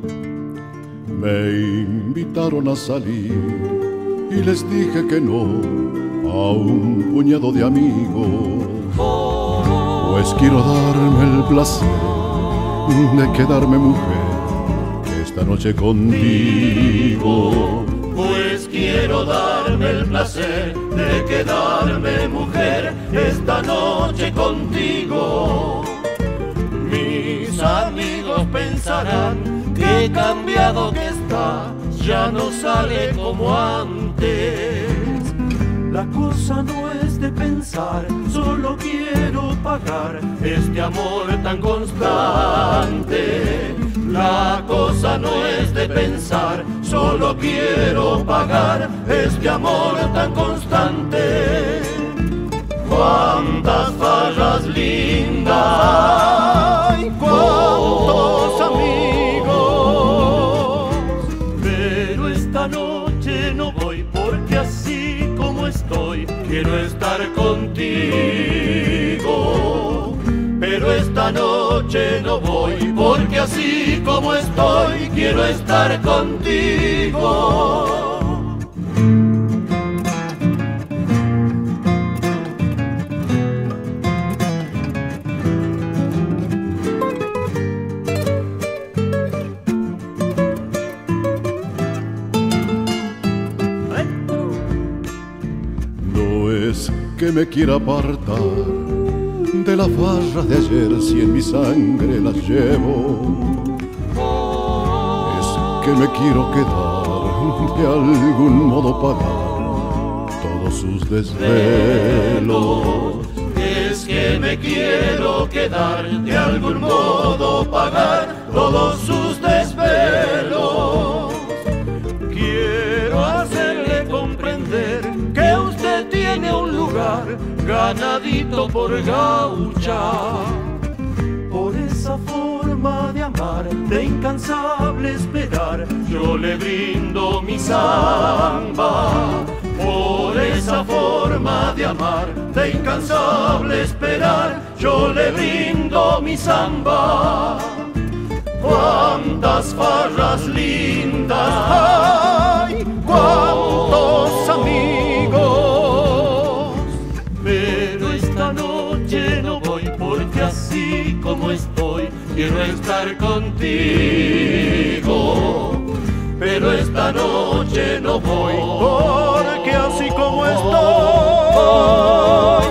Me invitaron a salir y les dije que no a un puñado de amigos, pues quiero darme el placer de quedarme mujer esta noche contigo. Pues quiero darme el placer de quedarme mujer esta noche contigo. Mis amigos pensarán que cambiado que está, ya no sale como antes. La cosa no es de pensar, solo quiero pagar este amor tan constante. La cosa no es de pensar, solo quiero pagar este amor tan constante. Cuántas farras lindas, cuántos amigos, pero esta noche no voy porque así como estoy quiero estar contigo. Pero esta noche no voy porque así como estoy quiero estar contigo. No es que me quiera apartar de las barras de ayer, si en mi sangre las llevo. Es que me quiero quedar, de algún modo pagar todos sus desvelos. Es que me quiero quedar, de algún modo pagar todos sus desvelos. Quiero hacerle comprender que usted tiene un lugar ganadito por gaucha. Por esa forma de amar, de incansable esperar, yo le brindo mi samba. Por esa forma de amar, de incansable esperar, yo le brindo mi samba. Cuántas farras lindas, ay, cuántos amigos, pero esta noche no voy porque así como estoy quiero estar contigo. Pero esta noche no voy porque así como estoy